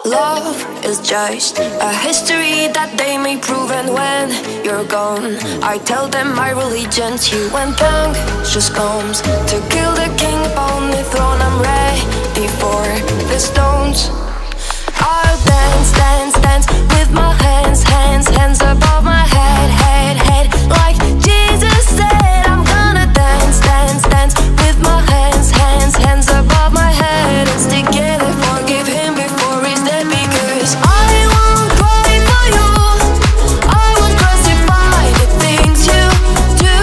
Love is just a history that they may prove, and when you're gone, I tell them my religion's you. When punk just comes to kill the king upon the throne, I'm ready for the stones. I'll dance, dance, dance with my hands, hands, hands above my head, head, head. Like Jesus said, I'm gonna dance, dance, dance with my hands, hands, hands above my head. And stick together, forgive him before he's dead, because I won't cry for you, I won't crucify the things you do.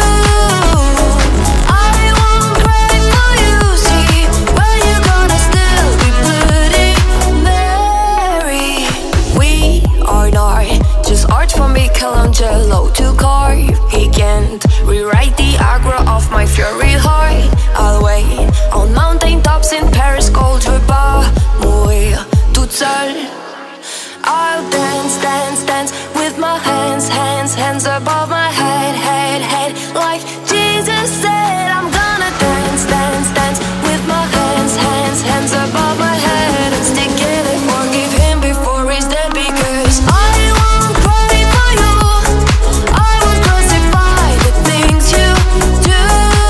I won't cry for you, see, where you gonna still be bloody Mary. We are not just art from Michelangelo to carve. He can't rewrite the aggro of my fury heart. I'll wait on mountain tops in Paris, cold pas mourir toute seule. I'll dance, dance, dance with my hands, hands, hands above my head, head, head. Like Jesus said, I'm gonna dance, dance, dance with my hands, hands, hands above my head. And stick in it, forgive him before he's dead, because I won't cry for you, I won't crucify the things you do.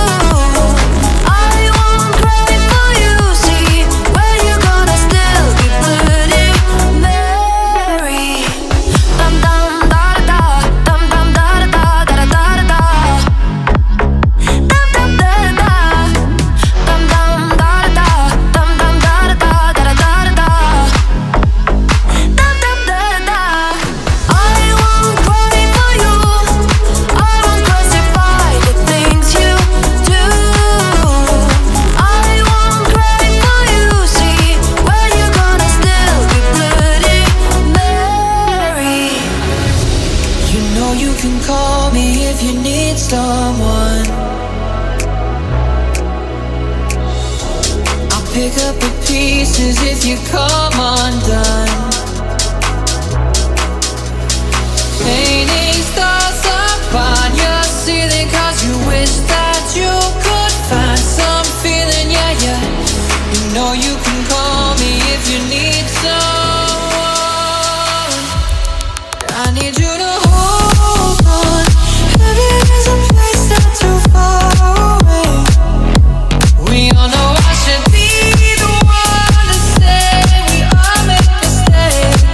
I won't cry for you, see, where you gonna still be bloody Mary. Dum dum da da da, dum dum da da da da da da da. Dum dum da da da, dum dum da da da, dum dum da da da da da da da. Dum dum da da. I won't cry for you, I won't crucify the things you do. I won't cry for you, see, where you gonna still be bloody Mary. You know you can call me if you need someone. I'll pick up the pieces if you come undone. Painting stars up on your ceiling, 'cause you wish that you could find some feeling, yeah, yeah. You know you can call me if you need someone. I need you to hold on. Heaven is a place not too far away. We all know I should be the one to say we all make mistakes.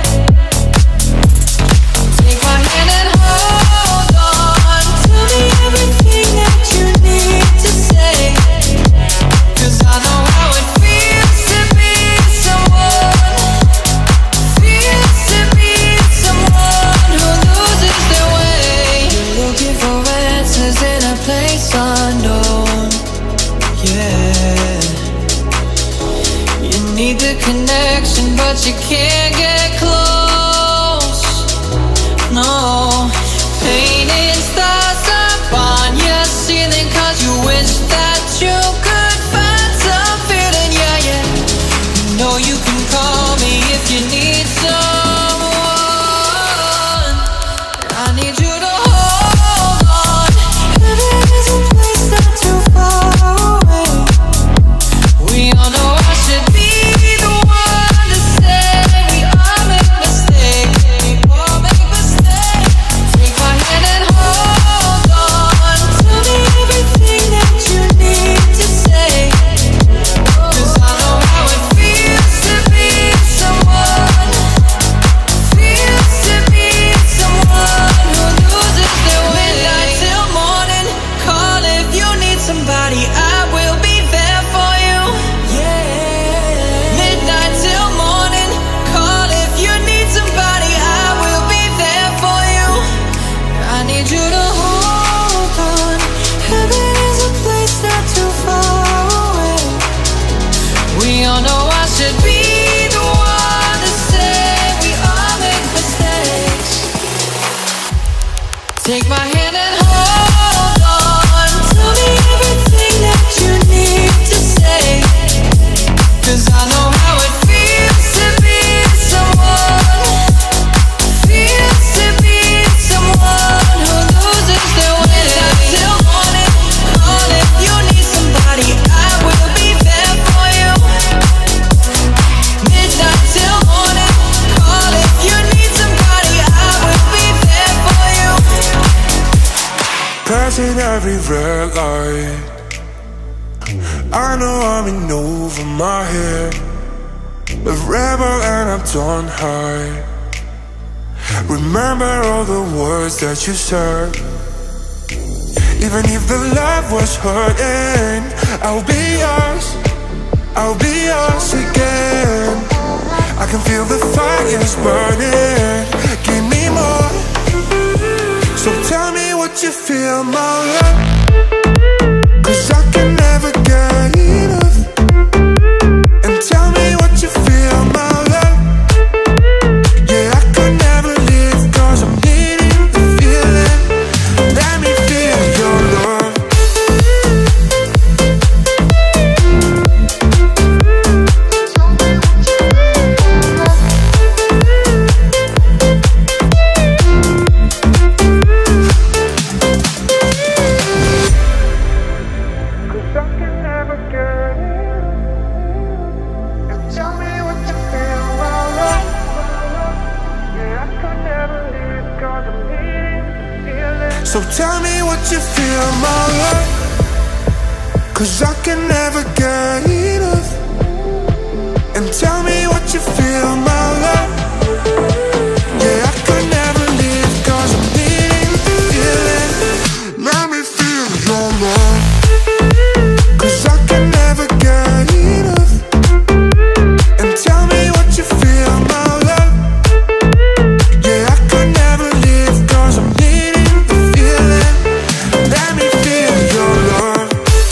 Take my hand and hold on. Tell me everything that you need to say, 'cause I know how it feels to be someone, feels to be someone who loses their way. You're looking for answers in a place unknown, yeah. You need the connection, but you can't get close, no. Painting stars up on your ceiling, 'cause you wish that you could find some feeling, yeah, yeah. You know you can call me if you need someone. I need you to hold on. Heaven is a place not too far away. We all know I should be the one to say we all make mistakes. We all make mistakes. Take my hand and hold on. Tell me everything that you need to say, 'cause I know how it feels to be someone, feels to be someone who loses their way. Midnight till morning, call if you need somebody, I will be there for you, yeah. Midnight till morning, call if you need somebody, I will be there for you. I need you to hold on. Heaven is a place not too far away. We all know I should be the one to say we all make mistakes. Take my hand and hold on. Tell me everything that you need to say, 'cause I know how it feels to be someone, feels to be someone who loses their way. Midnight till morning, call if you need somebody, I will be there for you. Midnight till morning, every red light. I know I'm in over my head, a rebel and I'm done high. Remember all the words that you said. Even if the love was hurting, I'll be yours, I'll be yours again. I can feel the fire's burning, give me more. So tell me what you feel, my love, 'cause I can never get enough. And tell me what you feel, my love. Yeah, I could never leave, 'cause I'm needing the feeling. Let me feel your love. So tell me what you feel, my love, 'cause I can never get enough. And tell me what you feel, my love. Yeah, I could never leave, 'cause I'm needing the feeling. Let me feel your love, 'cause I can never get enough. And tell me what you feel, my love. Yeah, I could never leave, 'cause I'm needing the feeling. Let me feel your love.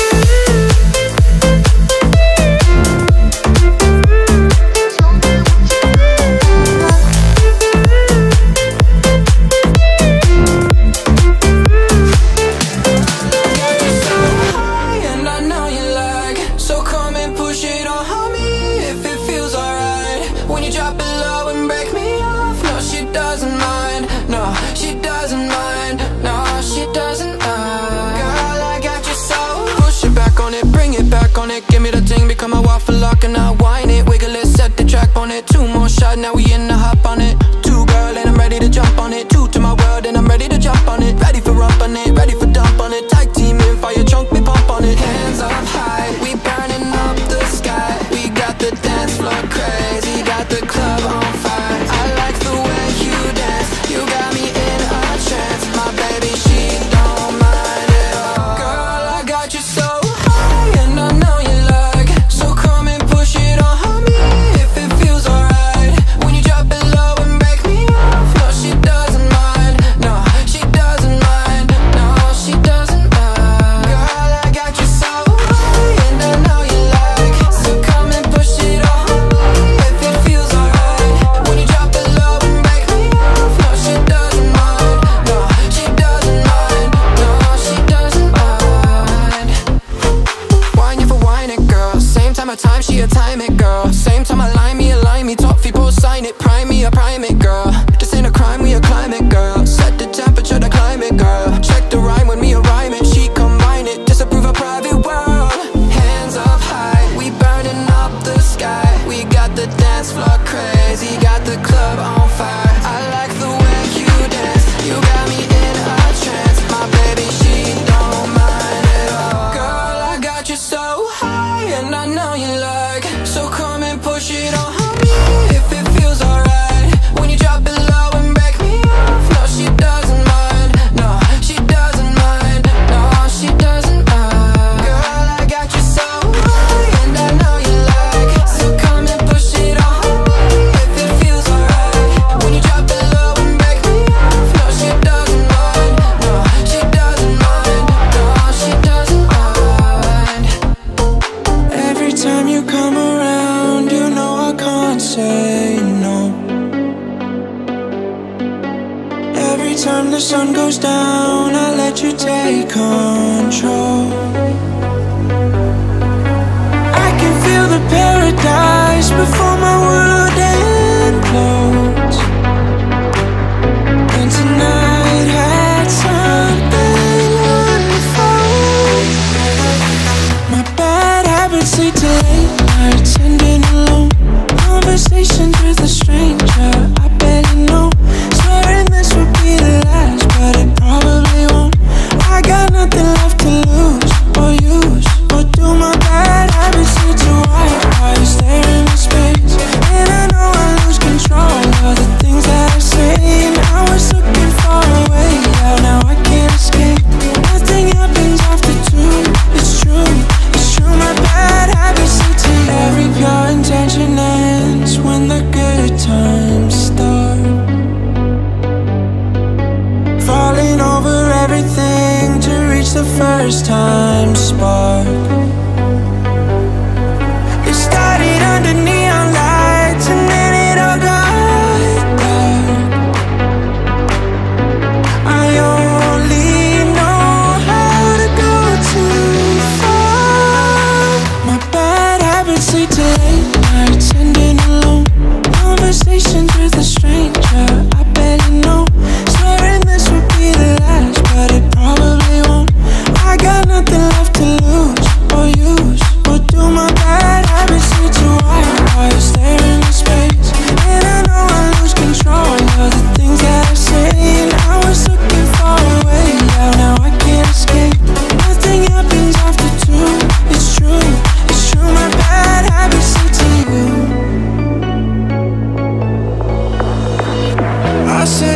And I know you like, so come and push it on me if it feels alright. When you drop it low and break me off, no, she doesn't mind. No, she doesn't mind. No, she doesn't mind. Girl, I got you so. Push it back on it, bring it back on it. Give me the thing, become a waffle lock and I whine it. Wiggle it, set the track on it. Two more shots, now we in the hop on it. Two, girl, and I'm ready to jump on it. Two to my world and I'm ready to jump on it. Ready for rump on it, ready for dump on it. Tag team in, fire trunk, me pump on it. Hands up high, we burning up the sky. We got the dance floor crazy, got the club on fire. I like the way you dance, you got me in a trance. My baby, she don't mind at all. Girl, I got you so high, and I know you like, so come and push it on me if it feels alright. When you drop it low and break me off, no, she doesn't mind. No, she doesn't mind. No, she doesn't mind. Girl, I got you so high, and I know you like, so come and push it on me if it feels alright. When you drop it low and break me off, no, she doesn't mind. No, she doesn't mind. No, she doesn't mind. Wine you for wine it, girl. Same time of time, she a time it, girl. Same time align me, top people sign it. Prime me, a prime it, girl. This ain't a crime, we a climate, girl. Set the temperature to climate, girl. Check the rhyme when me a rhyme it. She combine it, disapprove a private world. Hands up high, we burning up the sky. We got the dance floor crazy, got the club on fire. I like the way you dance, you got me in a trance. My baby, she don't mind at all. Girl, I got you so high, and I know you like, so come and push it on me if it feels alright. When you drop it low and break me off, no, she doesn't mind. No, she doesn't mind. No, she doesn't mind. Girl, I got you so high, and I know you like, so come and push it on me if it feels alright. When you drop it low and break me off, no, she doesn't mind. No, she doesn't mind. No, she doesn't mind. Every time you come around, you know I can't say no. Every time the sun goes down, I let you take control. I can feel the paradise before my world implodes. And tonight had something wonderful. My bad habits lead to late nights ending alone. Conversations with a stranger I barely know. Swearing this would be the last, but it probably won't. I got nothing left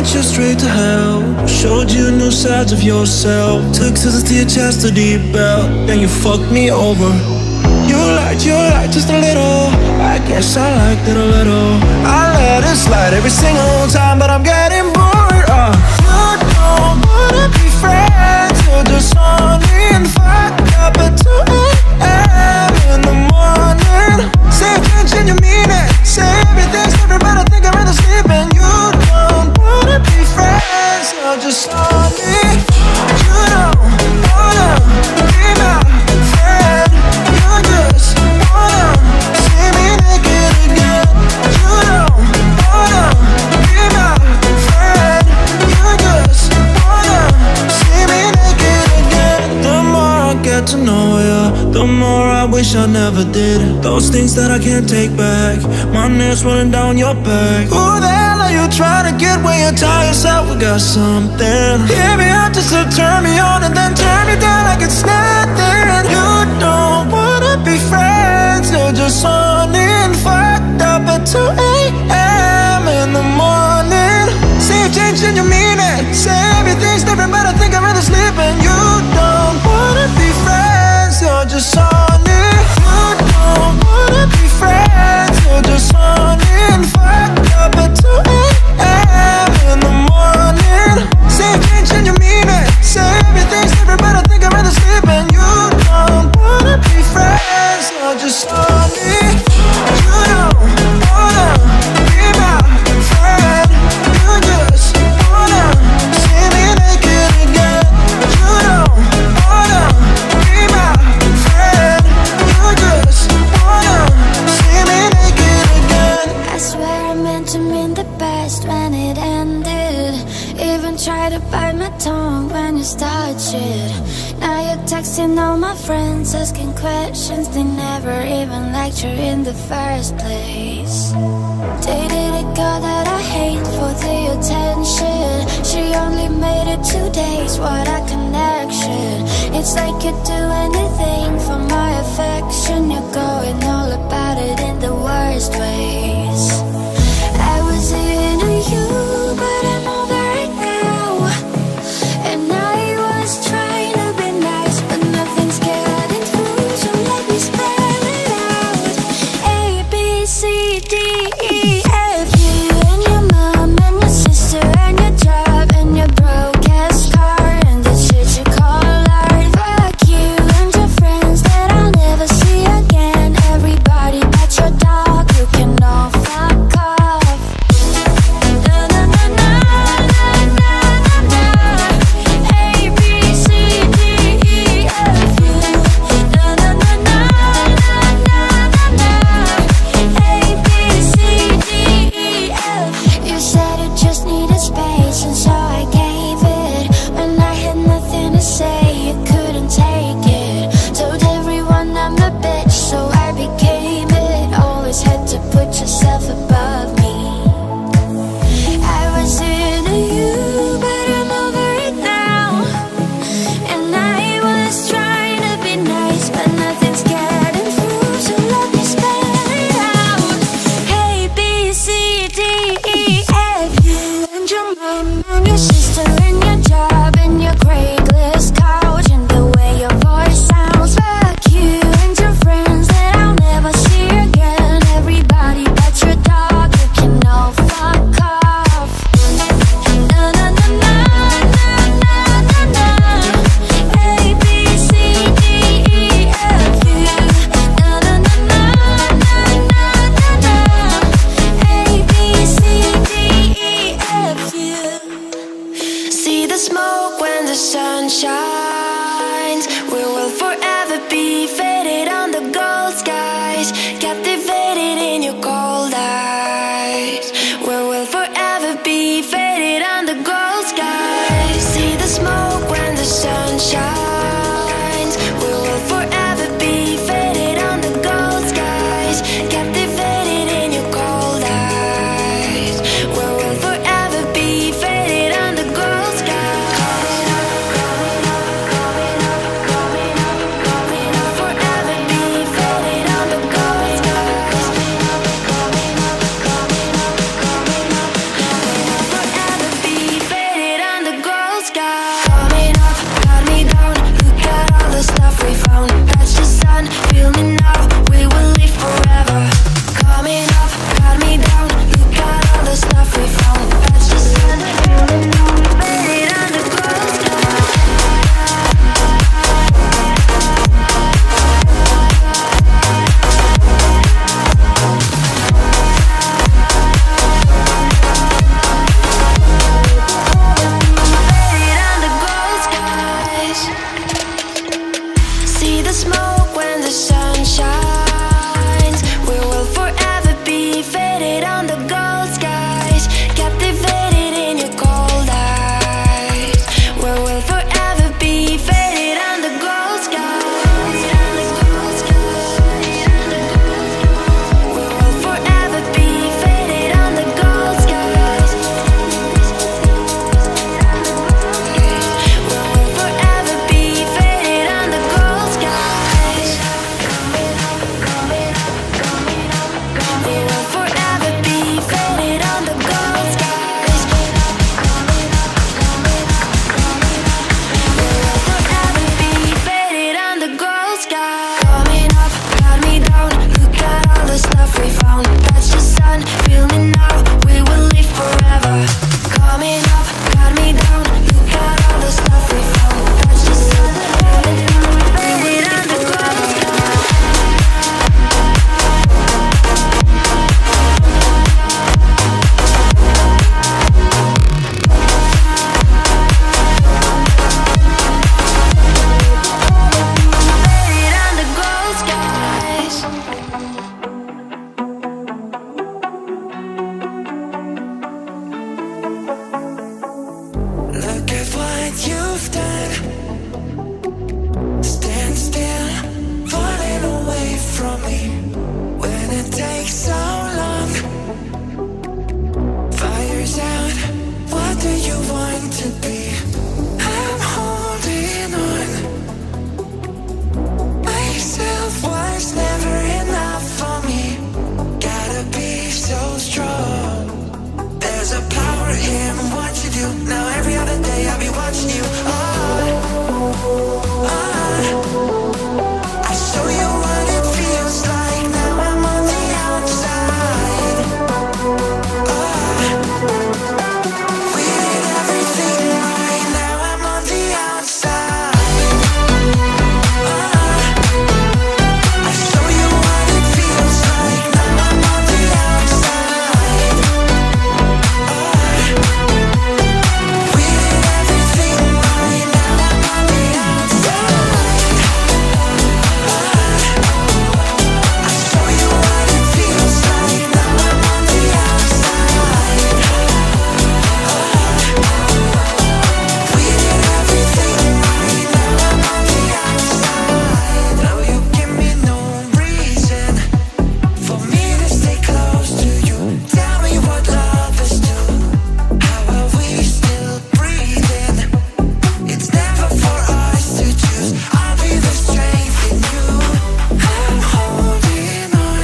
sent you straight to hell. Showed you new sides of yourself. Took scissors to your chest to deep belt. Then you fucked me over. You lied just a little. I guess I liked it a little. I let it slide every single time, but I'm getting bored. You don't wanna be friends. You're just horny and fucked up at 2 a.m. in the morning. Say attention, you mean it. Say everything's different, but I think I'd rather sleep. And you don't wanna be friends. You're just horny. You don't wanna be my friend. You just wanna see me naked again. You don't wanna be my friend. You just wanna see me naked again. The more I get to know you, the more I wish I never did. Those things that I can't take back. My nails running down your back. Who the hell are you trying to get when you tell yourself we got something? Hear me out just to turn me on and then turn me down like it's nothing. You don't wanna be friends. You're just horny and fucked up at 2 a.m. in the morning. Say you've changed and you mean it. Say everything's different, but I think I'd rather sleep. And you don't wanna be friends. You're just horny. You don't wanna be friends. You're just horny and fucked up at 2 a.m. in the morning. Say you've changed and you mean it. Say everything's different, but I think I'd rather sleep. And you don't wanna be friends. You're just horny. You don't wanna be my friend. You just wanna see me naked again. You don't wanna be my friend. You just wanna see me naked again. I swear I meant to mean the best when it ended. Even try to bite my tongue when you start shit. Now you're texting all my friends, asking questions. They never even liked you in the first place. Dated a girl that I hate for the attention. She only made it 2 days, what a connection. It's like you'd do anything for my affection. You're going all about it in the worst ways. I was into you, but I'm over it now. And I was trying to be nice, but nothing's getting through. So let me spell it out. A, B, C, D, E, F. You and your mom and your sister and your job and your broke ass car and the shit you call art. Fuck you and your friends that I'll never see again. Everybody but your dog, you can all on the gold skies, captivated in your cold eyes. Where we'll forever be faded on the gold skies. Where we'll forever be faded on the gold skies. Where we'll forever be faded on the gold skies. We will forever be faded on the gold skies. We will forever be faded on the gold skies. Coming up, got me down. Look at all the stuff we found. Touch the sun, feel me now. We will live forever. Coming up, got me down. Look at all the stuff we found. Touch the sun, feel me now. Faded on the gold skies. Faded on the gold skies. Look at what you've done. Stand still, falling away from me. When it takes so long, fire's out. What do you want to be? I'm holding on. Myself was never enough for me. Gotta be so strong. There's a power in what you do. Now every other day I'll be watching you. I show you what it feels like. Now I'm on the outside. We did everything right. Now I'm on the outside. I show you what it feels like. Now I'm on the outside. We did everything right. Now I'm on the outside. I show you what it feels like. Now I'm on the outside. We did everything right. Now I'm on the outside. Now you give me no reason for me to stay close to you. Tell me what love is to. How are we still breathing? It's never for us to choose. I'll be the strength in you. I'm holding on.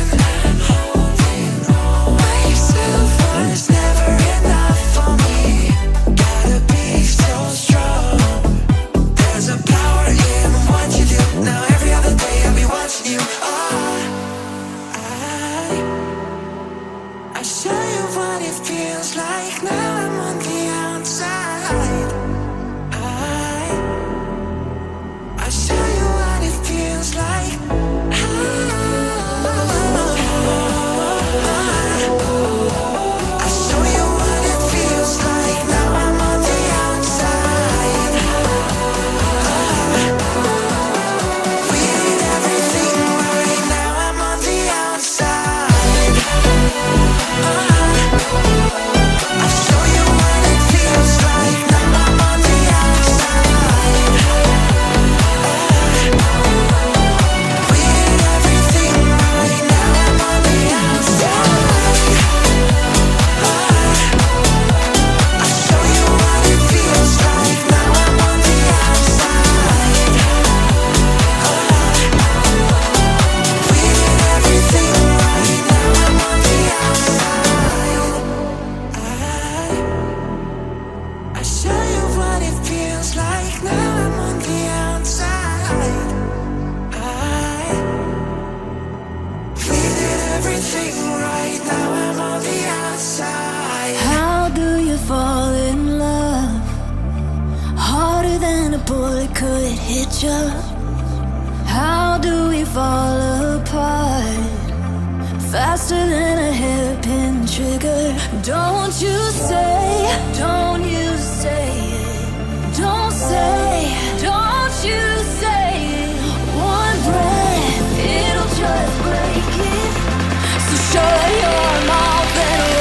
Myself was never enough for me. Gotta be so strong. There's a power in what you do. Now every other day I'll be watching you. I show you what it feels like. Now I'm on the outside. I show you what it feels like. I show you what it feels like. Now I'm on the outside. We did everything right. Now I'm on the outside. I show you what it feels like. Now I'm on the outside. We did everything right. Now I'm on the outside. I show you what it feels like. Now I'm on the outside. We did everything right. Now I'm on the outside. I show you what it feels like. Now I'm on the outside. We did everything right. Now I'm on the outside. How do you fall in love? Harder than a bullet could hit you. How do we fall apart? Faster than a hairpin trigger. Don't you say, don't you say it. Don't say, don't you say it. One breath, it'll just break it. So shut your mouth and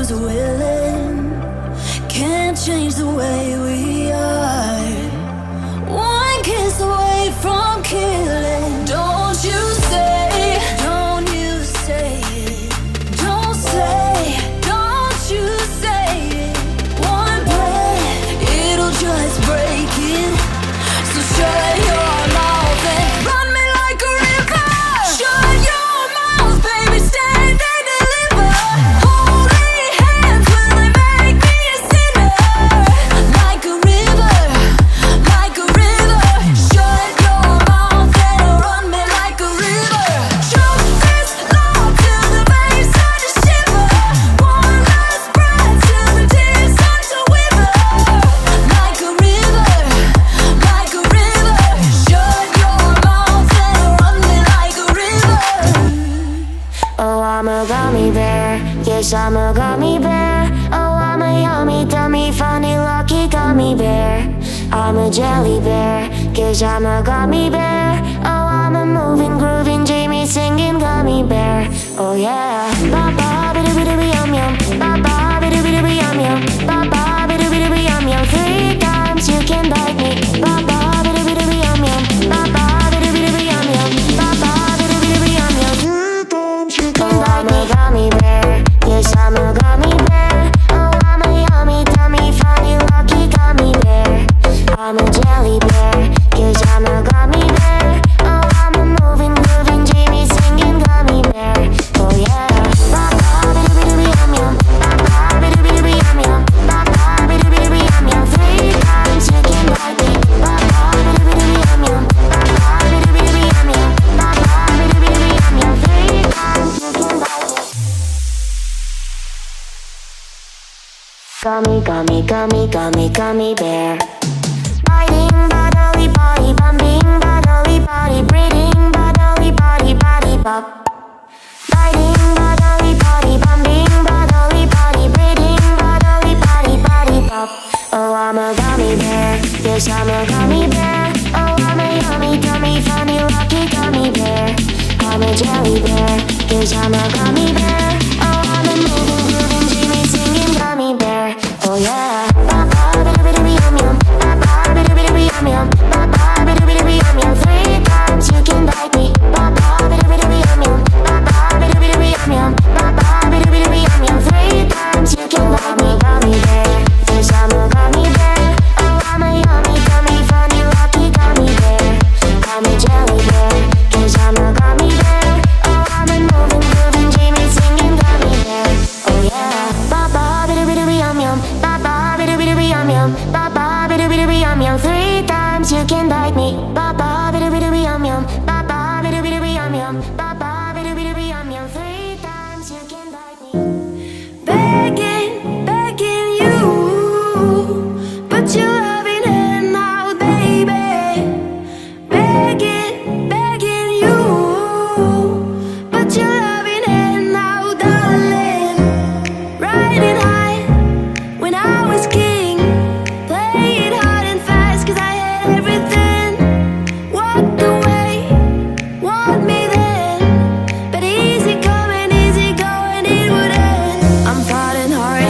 who's willing. Can't change the way we are. One kiss away from killing. Don't you say, don't you say it. Don't say, don't you say it. One breath, it'll just break it. So shut your mouth and run me like a river. Shut your mouth, baby, stand and deliver. Holy hands, will they make me a sinner? Like a river, like a river. Shut your mouth and run me like a river. Choke this love till the waves start to shiver. One last breath till the tears start to wither. Like a river, like a river. Shut your mouth and run me like a river. Oh, I'm a gummy bear. Yes, I'm a gummy bear. Oh, I'm a yummy, dummy, funny, lucky gummy bear. I'm a jelly bear. Cause I'm a gummy bear. Oh, I'm a moving, grooving, Jamie singing gummy bear. Oh, yeah. Ba ba biddy biddy yum yum. Ba ba biddy biddy yum yum. Ba ba biddy biddy yum yum. 3 times you can bite me. Ba ba biddy biddy yum yum. Ba ba biddy biddy yum yum. Ba ba biddy biddy yum yum. 3 times you can bite me. I'm a gummy bear. Yes, I'm a gummy bear. Oh, I'm a yummy, dummy, funny, lucky gummy bear. I'm a jelly bear. Cause I'm a gummy bear. Oh, I'm a moving, grooving, Jamie singing gummy bear. Oh, yeah. Ba ba biddy biddy yum yum. Ba ba biddy biddy yum yum. Ba ba biddy biddy yum yum. 3 times you can bite me. Ba ba biddy biddy yum yum. Ba ba biddy biddy yum yum. Ba ba biddy biddy yum yum. 3 times you can bite me. Gummy, gummy, gummy, gummy, gummy bear. Biting, bodily, body, bumping, bodily, body, breathing, bodily, body, body, bop. Biting, bodily, body, bumping, bodily, body, breathing, bodily, body, body, bop. Oh, I'm a gummy bear. Yes, I'm a gummy bear. Oh, I'm a yummy, dummy, funny, lucky gummy bear. I'm a jelly bear. Yes, I'm a gummy bear. Oh, I'm a moving, grooving, Jamie singing gummy bear. Oh, yeah. Ba ba biddy biddy yum yum. Ba ba biddy biddy yum yum. Ba ba biddy biddy yum yum. 3 times you can bite me. Ba ba biddy biddy yum yum. Ba ba biddy biddy yum yum. Ba ba biddy biddy yum yum. 3 times you can bite me. I'm a gummy bear. Yes, I'm a gummy bear. Oh, I'm a yummy, dummy, funny, lucky gummy bear. I'm a jelly bear. Cause I'm a gummy bear. Oh, I'm a moving, grooving, Jamie singing gummy bear. Oh, yeah. Ba ba biddy biddy yum yum. Ba ba biddy biddy yum yum. Ba ba biddy biddy yum yum. 3 times you can bite me. Ba ba biddy biddy yum yum. Ba ba biddy biddy yum yum. Ba ba biddy biddy yum yum. 3 times you can bite me. Begging, begging you, put your loving hand out, baby. Begging, begging you, put your loving hand out, darling. Riding high when I was king, played hard and fast 'cause I had everything. Walked away, want me then, but easy coming, easy going, it would end. I'm fighting hard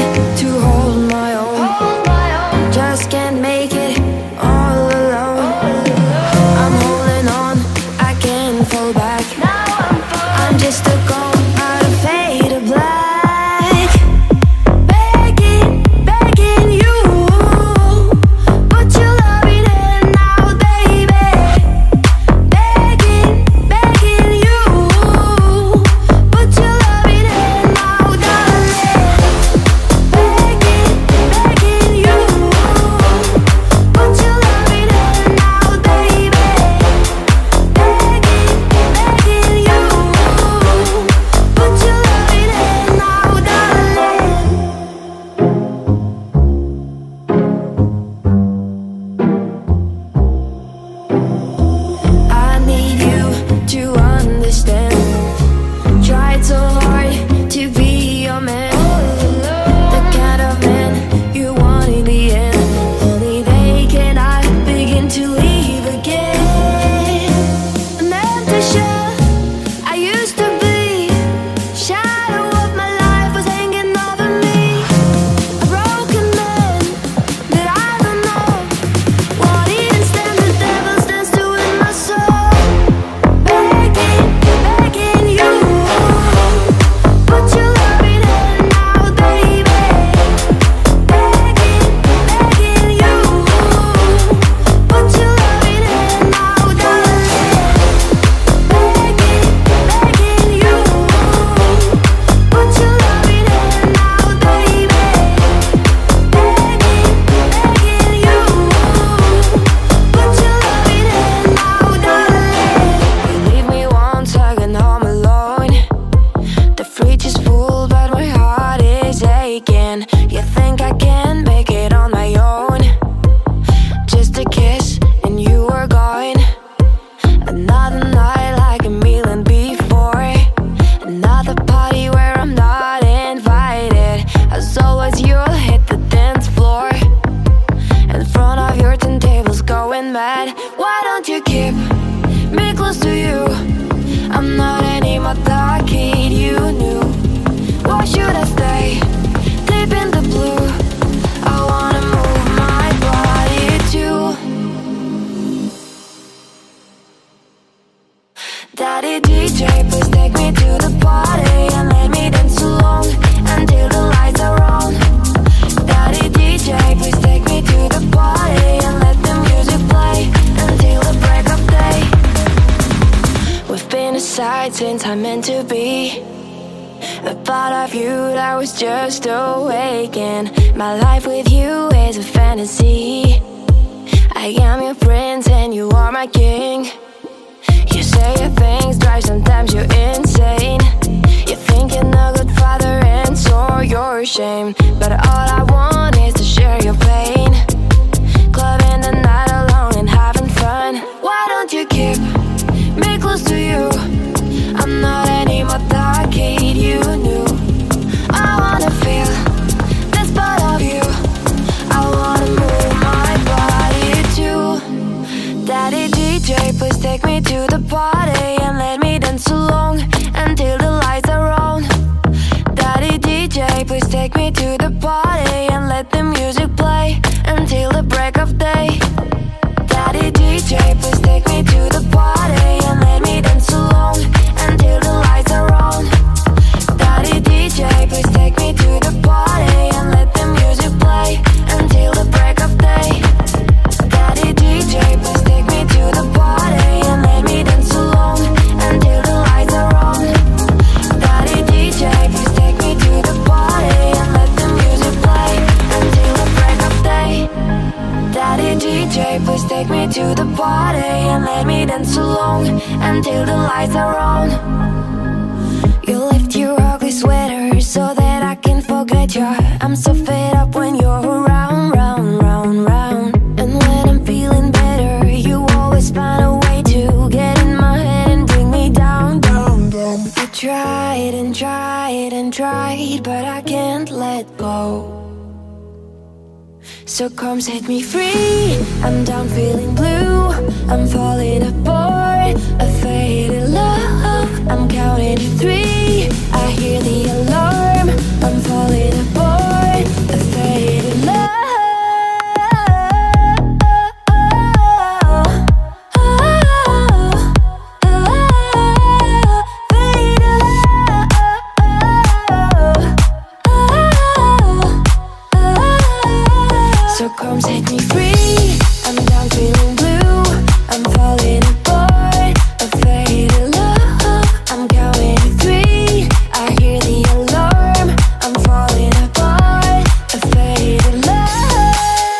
begin. You think I can make it on my own? Just a kiss and you were gone. Another night like a million before. Another party where I'm not invited. As always you'll hit the dance floor in front of your turntables going mad. Why don't you keep me close to you? I'm not anymore the kid you knew. Why should I stay deep in the blue? I wanna move my body too. Daddy DJ, please take me to the party and let me dance along until the lights are on. Daddy DJ, please take me to the party and let the music play until the break of day. We've been aside since I'm meant to be. A part of you that was just awakened. My life with you is a fantasy. I am your prince and you are my king. You say your things drive, sometimes you're insane. You think you're a good father and so you're ashamed. But all I want is to share your pain. Clubbing the night alone and having fun. Why don't you keep me close to you? I'm not anymore the kid you knew. I wanna feel this part of you. I wanna move my body too. Daddy DJ, please take me to the party and let me dance along until the lights are on. Daddy DJ, please take me to the party and let the music play until the break of day. Daddy DJ, please take me to the party and let me dance along until the lights are on. Daddy DJ, please take me to the party and let the music play until the break of day. Daddy DJ, please take me to the party and let me dance along until the lights are on. Daddy DJ, please take me to the party and let the music play until the break of day. Daddy DJ, please take me to the party and let me dance along until the lights are on. You lift your ugly sweater so that I can forget you. I'm so fed up when you're around, round, round, round. And when I'm feeling better, you always find a way to get in my head and bring me down, down, down. I tried and tried and tried, but I can't let go. So come set me free. I'm down feeling blue. I'm falling apart. A faded love. I'm counting to 3. I hear the alarm. I'm falling apart. A faded love. So come set me free. I'm down feeling blue. I'm falling apart. A faded love. I'm counting to 3. I hear the alarm. I'm falling apart. A faded love.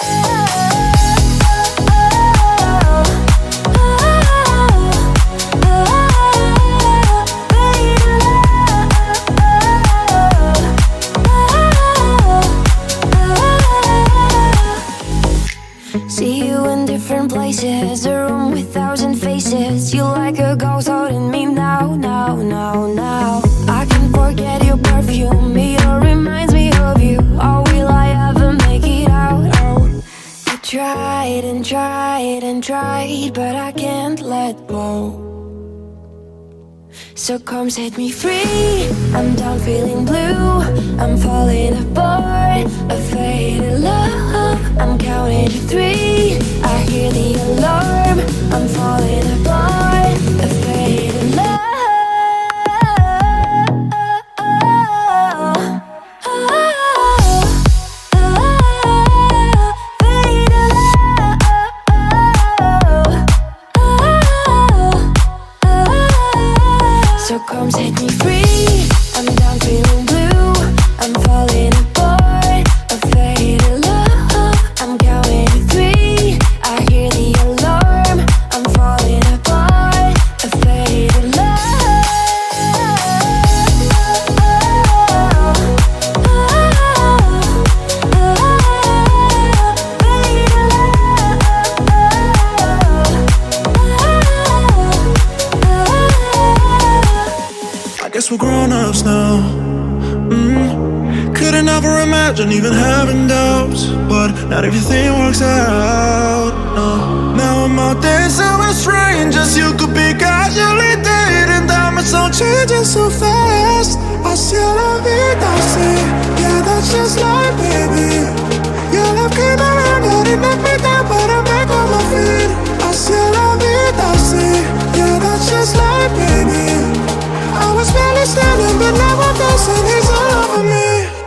See you in different places, a room with 1,000 faces. You like a ghost holding me now, now, now, now. I can't forget your perfume, it all reminds me of you. Or will I ever make it out? I tried and tried and tried, but I can't let go. So come set me free. I'm down feeling blue. I'm falling apart. A faded love. I'm counting to 3. I hear the alarm. I'm falling apart. A faded love. So come set me free. I'm down feeling blue. I'm falling apart. A faded love. I'm counting to 3. I hear the alarm. never imagined even having doubts, but not everything works out, no. Now I'm out dancing with strangers. You could be casually dating. Diamonds don't changing so fast. I see la vida, see. Yeah, that's just life, baby. Your love came around and it knocked me down, but I'm back on my feet. I see la vida, see. Yeah, that's just life, baby. I was barely standing, but now I'm dancing. He's all over me.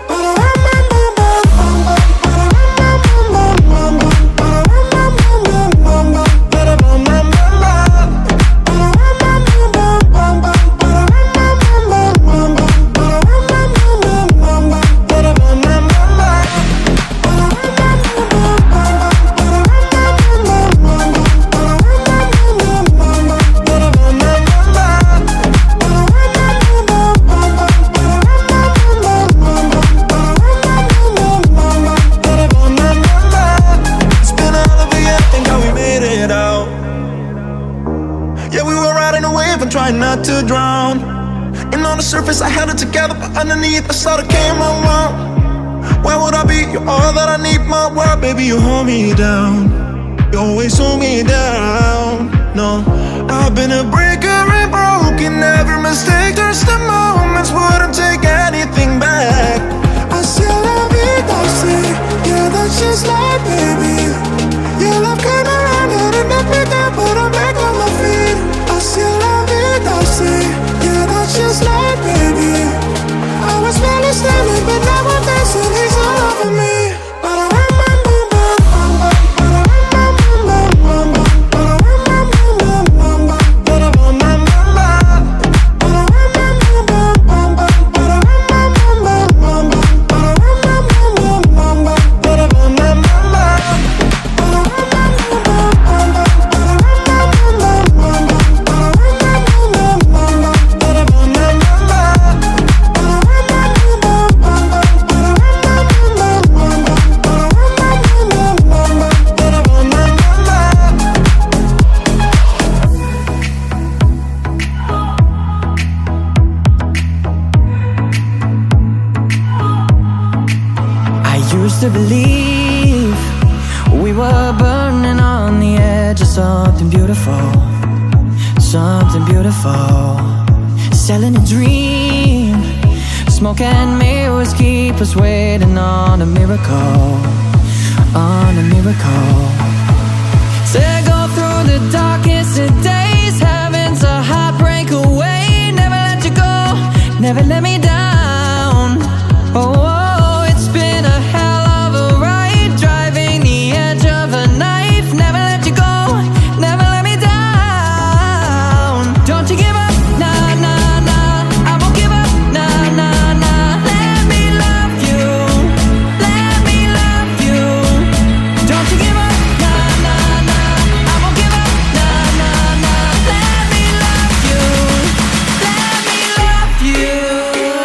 Not to drown. And on the surface I held it together, but underneath I saw the came undone. Where would I be? You're all that I need, my world, baby, you hold me down. You always hold me down. No, I've been a breaker and broken. Every mistake turns to moments, wouldn't take anything back. I still love it, I see. Yeah, that's just life, baby. Your love came around and it knocked me down, but I'm back on my feet. I still love it, I see. Yeah, that's just life, baby. I was barely standing, but now I'm dancing. He's all over me. To believe we were burning on the edge of something beautiful, something beautiful. Selling a dream, smoke and mirrors keep us waiting on a miracle, on a miracle. To go through the darkest of days, heaven's a heartbreak away. Never let you go, never let me down. Oh, you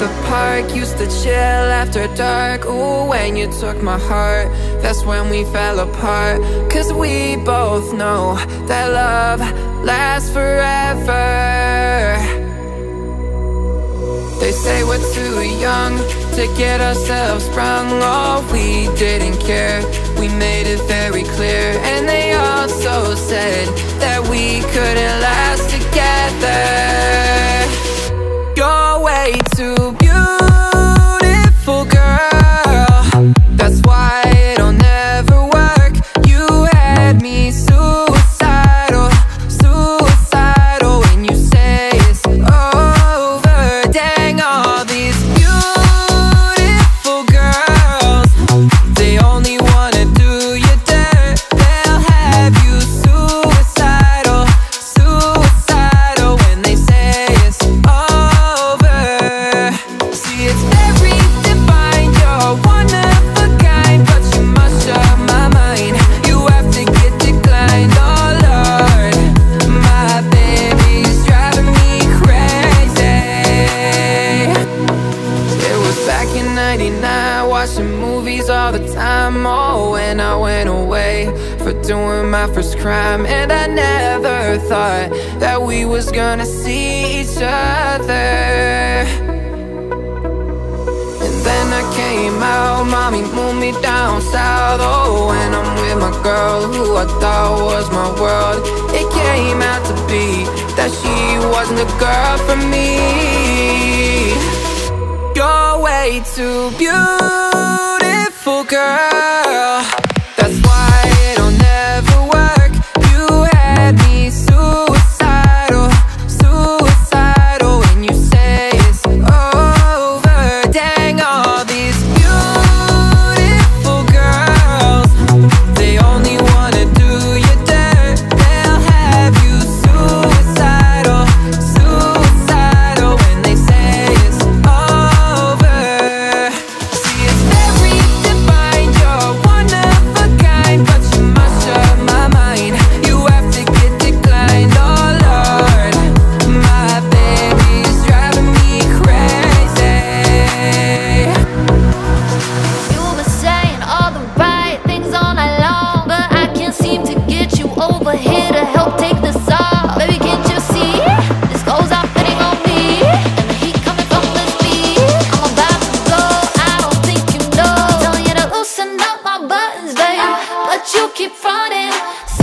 the park, used to chill after dark. Ooh, when you took my heart, that's when we fell apart. Cause we both know that love lasts forever. They say we're too young to get ourselves sprung. Oh, we didn't care, we made it very clear. And they also said that we couldn't last together. You're way too beautiful, girl. That's why it'll never work. You had me suicidal, suicidal. When you say it's over, dang, all these beautiful girls, they only wanna do you dirt. They'll have you suicidal, suicidal. When they say it's over, see, it's very defined. You're one of a kind, but you must shut my mind. You have to get declined. Oh Lord, my baby's driving me crazy. It was back in '99, watching movies all the time. Oh, when I went away for doing my first crime. And I never thought that we was gonna see each other. And then I came out, mommy moved me down south. Oh, and I'm with my girl who I thought was my world. It came out to be that she wasn't the girl for me. You're way too beautiful, girl. That's why it'll never work. You had me suicidal, suicidal. When you say it's over, dang, all these beautiful girls, they only wanna do you dirt. They'll have you suicidal, suicidal. When they say it's over, see, it's very defined. You're one of a kind, but you must shut my mind. You have to get declined. Oh Lord, my baby's driving me crazy. You were saying all the right things all night long, but I can't seem to get you over here to help take this off. Baby, can't you see? This clothes are fitting on me, and the heat coming from the speed. I'm about to go, I don't think you know. Telling you to loosen up my buttons, babe, but you keep fronting.